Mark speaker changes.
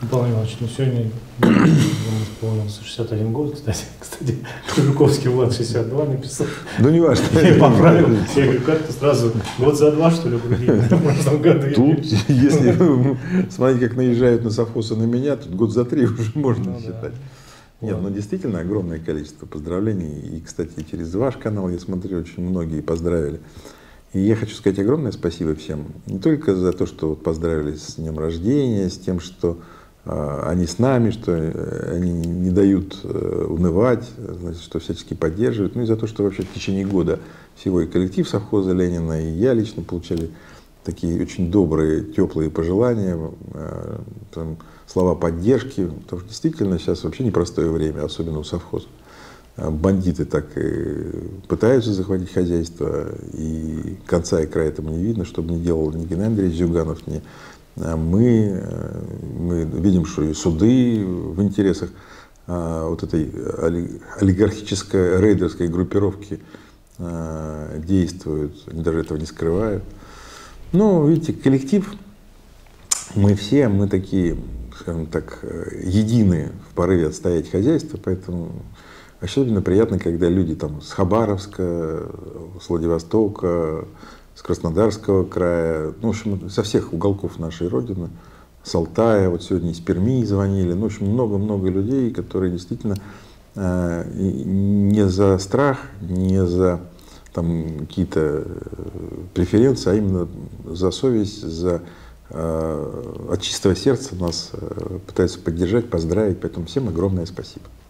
Speaker 1: Павел Иванович, ну сегодня исполнился 61 год, кстати. Жуковский Влад 62 написал.
Speaker 2: Ну не важно.
Speaker 1: Я поправил. Я говорю, как-то сразу год за два, что ли, в прошлом году.
Speaker 2: Тут, если смотреть, как наезжают на совхозы на меня, тут год за 3 уже можно считать. Нет, ну действительно огромное количество поздравлений. И, кстати, через ваш канал я смотрю, очень многие поздравили. И я хочу сказать огромное спасибо всем. Не только за то, что вот поздравили с днем рождения, с тем, что они с нами, что они не дают унывать, значит, что всячески поддерживают. Ну и за то, что вообще в течение года всего и коллектив совхоза Ленина, и я лично получали такие очень добрые, теплые пожелания, там, слова поддержки. Потому что действительно сейчас вообще непростое время, особенно у совхоза. Бандиты так и пытаются захватить хозяйство, и конца и края этому не видно, что бы ни делал ни Геннадий Андреевич Зюганов, ни мы видим, что и суды в интересах вот этой олигархической рейдерской группировки действуют, они даже этого не скрывают. Ну, видите, коллектив, мы все, мы такие, скажем так, едины в порыве отстоять хозяйство, поэтому особенно приятно, когда люди там с Хабаровска, с Владивостока, с Краснодарского края, ну, в общем, со всех уголков нашей Родины, с Алтая, вот сегодня из Перми звонили, ну, в общем, много-много людей, которые действительно не за страх, не за там какие-то преференции, а именно за совесть, за от чистого сердца нас пытаются поддержать, поздравить, поэтому всем огромное спасибо.